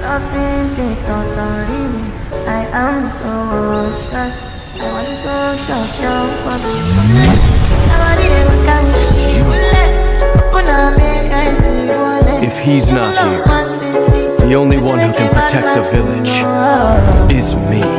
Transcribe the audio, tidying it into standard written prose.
I am so stressed. I want to shock you for If he's not here, the only one who can protect the village is me.